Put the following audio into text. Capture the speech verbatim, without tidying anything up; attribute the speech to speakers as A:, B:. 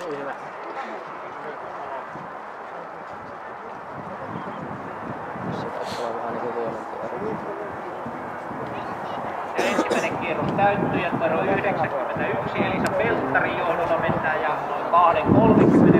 A: Oli hyvä. Se taisi olla vähän niinku huonompi.
B: Ja ensimmäinen kierros täyttyy ja numero yhdeksänkymmentäyksi Elisa Pelttarin johdolla mennään ja noin kaksi kolmekymmentä